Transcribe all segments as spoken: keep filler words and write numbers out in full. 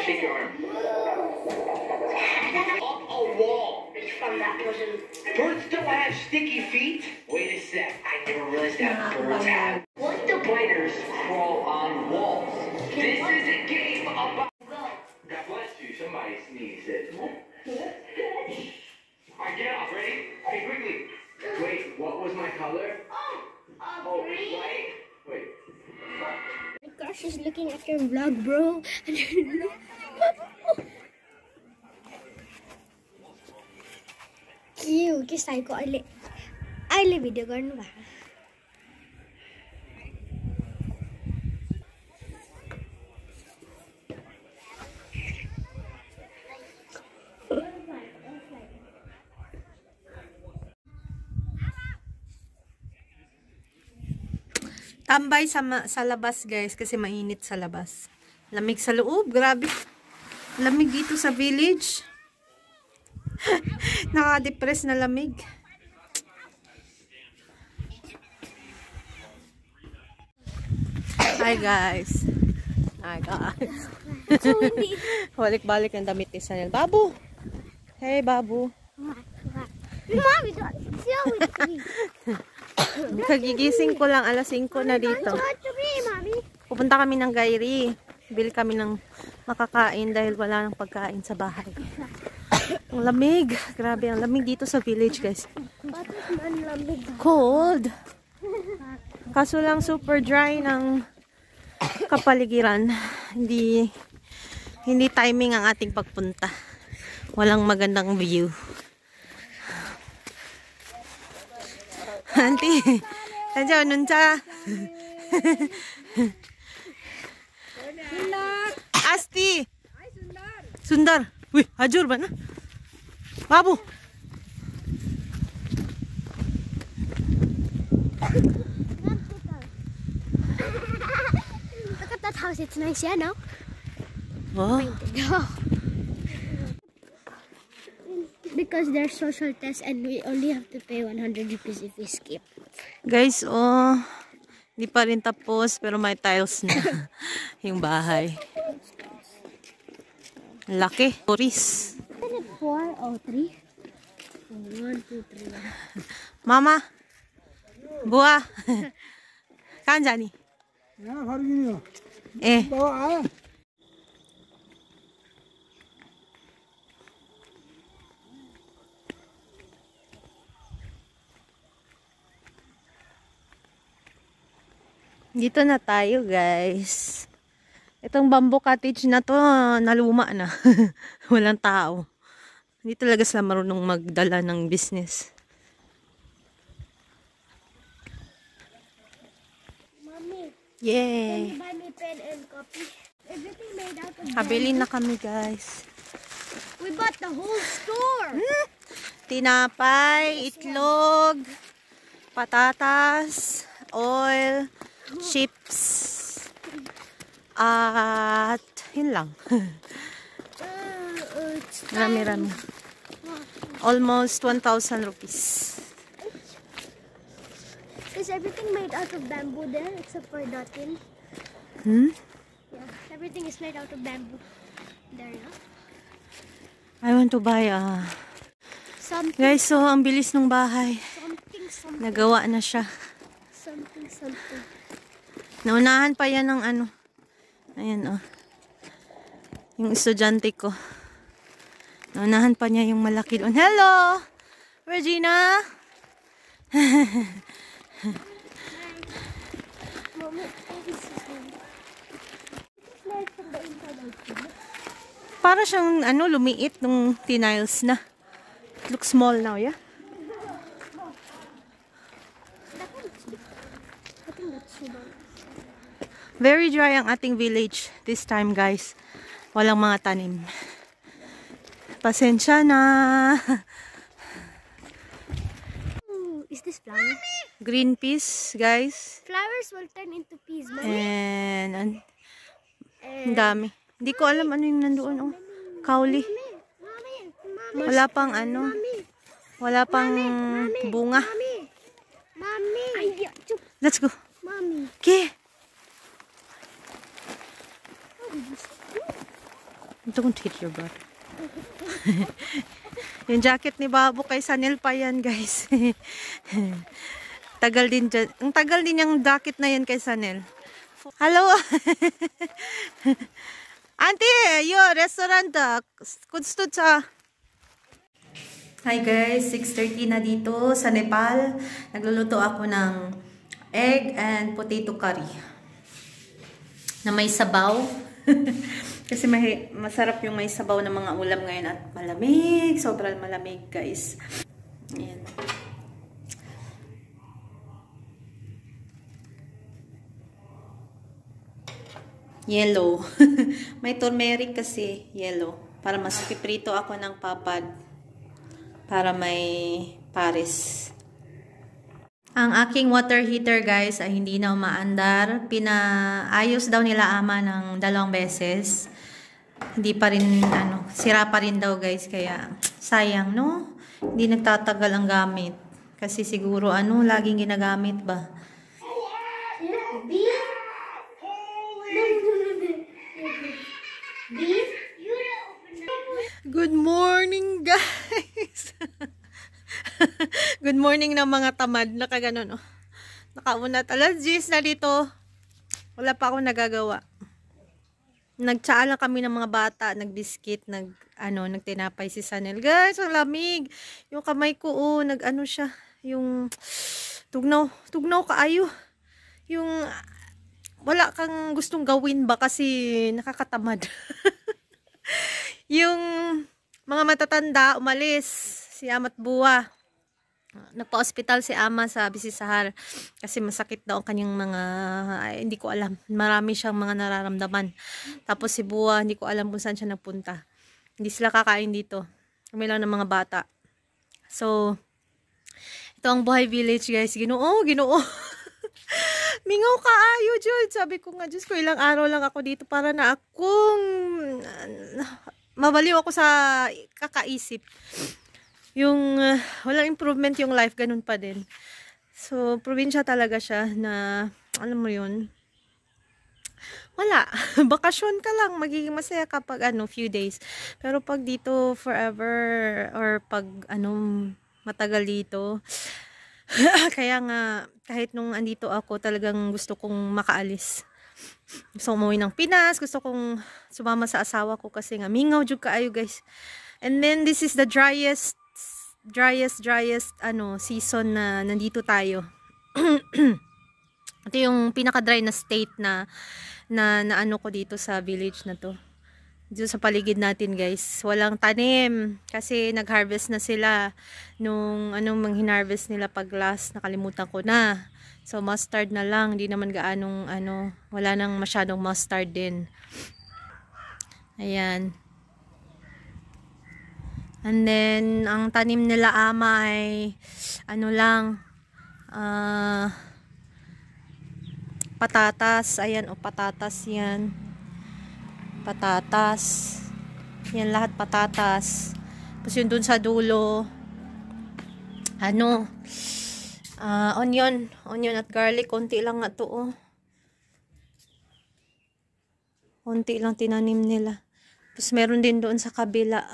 shake your arm. Up a wall. It's from that person. Birds don't have sticky feet? Wait a sec. I never realized that birds have. What do spiders crawl on walls? This is a game about. God bless you. Somebody sneezed it. Alright, get off. Ready? Hey, quickly. Wait, what was my color? Oh, Oh, white? Wait. My crush is looking at your vlog, bro. Cute. के साइको अहिले अहिले भिडियो गर्नु भएको Tambay sa, sa labas guys kasi mainit sa labas. Lamig sa loob, grabe. Lamig dito sa village. Naka-depress na lamig. Hi guys. Hi guys. Balik-balik ng damit ni Sanel. Babu. Hey Babu. Mommy, don't deal with me. Kagigising ko lang, alas singko na dito. Pupunta kami ng Gayri. Bili kami ng makakain dahil wala nang pagkain sa bahay. Ang lamig. Grabe, ang lamig dito sa village, guys. Cold. Kaso lang super dry ng kapaligiran. Hindi hindi timing ang ating pagpunta. Walang magandang view. Auntie, nandiyan nunca. Asti. Sundar. Wih, hajur ba na? Babu. Look at that house. It's nice, yeah, no? Oh. Because there's social tests and we only have to pay one hundred rupees if we skip. Guys, oh, hindi pa rin tapos pero may tiles na yung bahay. Laki. Tourist. Is it four or three? One, two, three. Mama. Buah. Kahan jani? Eh. Dito na tayo, guys. Itong bamboo cottage na to, naluma na. Walang tao. Hindi talaga sila marunong magdala ng business. Mommy, Yay! can you buy me pen and copy? Everything made out of Habili na kami, guys. We bought the whole store. Hmm? Tinapay, itlog, patatas, oil, chips, at yun lang. Rami-rami. Almost one thousand rupees. Is everything made out of bamboo there except for datil? Hmm? Yeah, everything is made out of bamboo there, yeah? I want to buy a... Something, Guys, so ang bilis ng bahay. something, something, Nagawa na siya. something, something. Naunahan pa yan ng ano. Ayan, oh. Yung estudyante ko. Naunahan pa niya yung malaki doon. Hello! Regina! Mommy, this is like from the inside. Para siyang ano, lumiit nung tiles na. It looks small now, yeah? I think that's too bad. Very dry ang ating village this time, guys. Walang mga tanim. Pasensya na. Ooh, is this flower? Green peas, guys. Flowers will turn into peas, mommy. And an And ang dami. Hindi ko alam ano yung nandoon, oh. Kauli. mommy, mommy, Wala pang ano. mommy, Wala pang bunga. mommy, mommy. Ay, chup, Let's go. mommy. Okay. Don't hit your butt. Yung jacket ni Babo kay Sanel pa yan, guys. Tagal din dyan. Ang tagal din yung jacket na yan kay Sanel. Hello? Auntie, your restaurant, uh, kudstud sa... Hi guys, six thirty na dito sa Nepal. Nagluluto ako ng egg and potato curry. Na may sabaw. Kasi may, masarap yung may sabaw ng mga ulam ngayon at malamig. Sobrang malamig, guys. Ayan. Yellow. May turmeric kasi. Yellow. Para mas piprito ako ng papad. Para may pares. Ang aking water heater, guys, ay hindi na umaandar. Pinaayos daw nila ama ng dalawang beses. Hindi pa rin, ano, sira pa rin daw, guys. Kaya, sayang, no? Hindi nagtatagal ang gamit. Kasi siguro, ano, laging ginagamit ba? Good morning, guys! Good morning ng mga tamad. Nakaganon, oh. Nakaunat. Alas diyes na dito. Wala pa akong nagagawa. Nagtsaa lang kami ng mga bata. Nagbiskit. Nag, ano, nagtinapay si Sanel. Guys, ang lamig. Yung kamay ko, oh, nag-ano siya. Yung tugnaw. Tugnaw kaayo. Yung wala kang gustong gawin ba kasi nakakatamad. Yung mga matatanda, umalis. Si Ama't Buwa. Nagpa-hospital si Ama sa Bisisahar. Kasi masakit daw ang kanyang mga, ay, hindi ko alam. Marami siyang mga nararamdaman. Tapos si Buwa, hindi ko alam kung saan siya nagpunta. Hindi sila kakain dito. Kami lang ng mga bata. So, ito ang Buhay Village, guys. Ginoo, ginoo. Mingaw ka ayo, Jud. Sabi ko nga, Diyos ko, ilang araw lang ako dito para na akong mabaliw ako sa kakaisip. Yung uh, walang improvement yung life, ganun pa din. So, probinsya talaga siya na, alam mo yun, wala. Bakasyon ka lang, magiging masaya kapag ano, few days. Pero pag dito forever or pag ano, matagal dito, kaya nga, kahit nung andito ako, talagang gusto kong makaalis. Gusto kong umuwi ng Pinas, gusto kong sumama sa asawa ko kasi nga, mingaw jud kaayo, guys. And then, this is the driest, driest, driest, ano, season na nandito tayo. Ito yung pinaka-dry na state na, na, na ano ko dito sa village na to. Dito sa paligid natin, guys. Walang tanim. Kasi nag-harvest na sila. Nung anong manghinarvest nila pag last, nakalimutan ko na. So, mustard na lang. Hindi naman gaanong, ano, wala nang masyadong mustard din. Ayan. And then, ang tanim nila ama ay, ano lang, ah, uh, patatas. Ayan, o, patatas yan. Patatas. Yan, lahat patatas. Tapos yun dun sa dulo, ano, uh, onion. Onion at garlic. Konti lang nga to, oh. Konti lang tinanim nila. Tapos meron din doon sa kabila.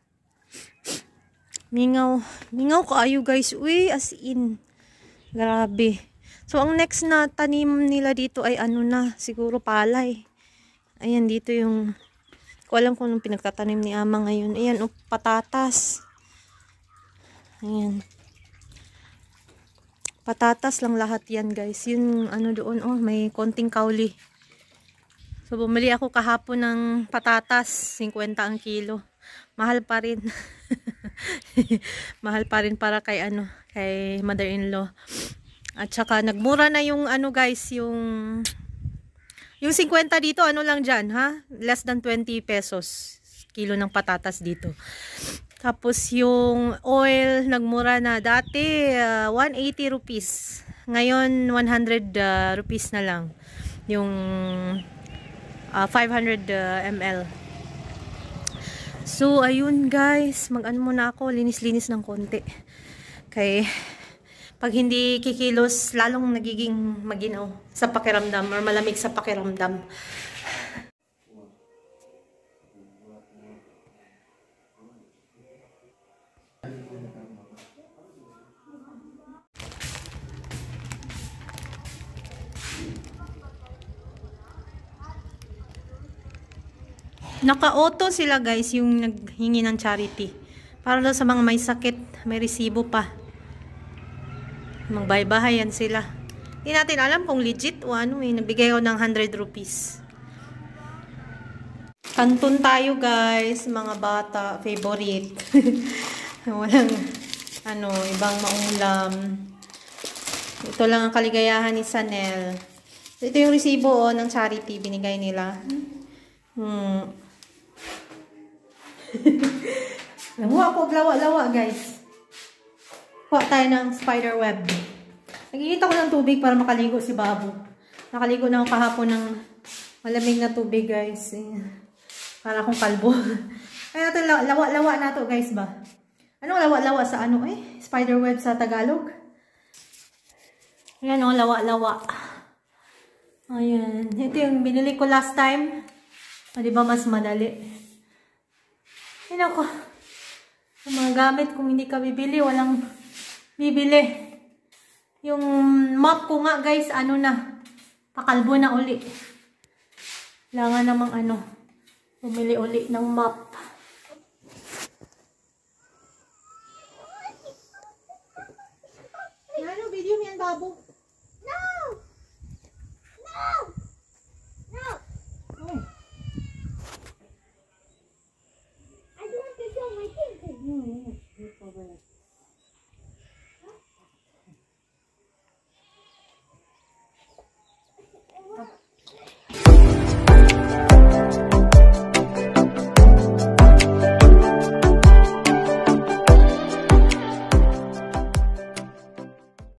Mingaw. Mingaw kaayo, guys. Uy, as in. Grabe. So, ang next na tanim nila dito ay ano na, siguro palay. Ayan, dito yung, ko alam kung anong pinagtatanim ni ama ngayon. Ayan, oh, patatas. Ayan. Patatas lang lahat yan, guys. Yung ano doon, oh, may konting kauli. So, bumili ako kahapon ng patatas. fifty ang kilo. Mahal pa rin. Mahal pa rin para kay ano, kay mother-in-law. At saka nagmura na yung ano, guys, yung yung fifty dito, ano lang dyan, ha? Less than twenty pesos kilo ng patatas dito. Tapos yung oil nagmura na dati uh, one eighty rupees. Ngayon one hundred uh, rupees na lang. Yung uh, five hundred milliliters. So, ayun, guys. Mag-ano muna ako. Linis-linis ng konti. Kay, pag hindi kikilos, lalong nagiging maginaw sa pakiramdam or malamig sa pakiramdam. Naka-auto sila guys, yung naghingi ng charity. Para daw sa mga may sakit, may resibo pa. Magbaybahayan sila. Hindi natin alam kung legit o ano eh. Nabigay ko ng one hundred rupees. Kanton tayo guys, mga bata, favorite. Walang ano, ibang maulam. Ito lang ang kaligayahan ni Sanel. Ito yung resibo oh, ng charity binigay nila. Hmm. Namuha ako lawa-lawa guys. Kuha tayo ng spider web. Nagigita ko ng tubig para makaligo si Babu. Nakaligo na ako kahapon ng malamig na tubig guys. Para akong kalbo. Kaya natin lawa-lawa na to guys ba? Anong lawa-lawa sa ano eh? Spider web sa Tagalog? Ayan o, lawa-lawa. Ayan. Ito yung binili ko last time. O, diba mas madali? Ayan ako. Yung mga gamit kung hindi ka bibili, walang bibili. Yung mop ko nga guys, ano na. Pakalbo na uli. Kailangan namang ano. Bumili uli ng mop. Ano, video mo yan, Babu?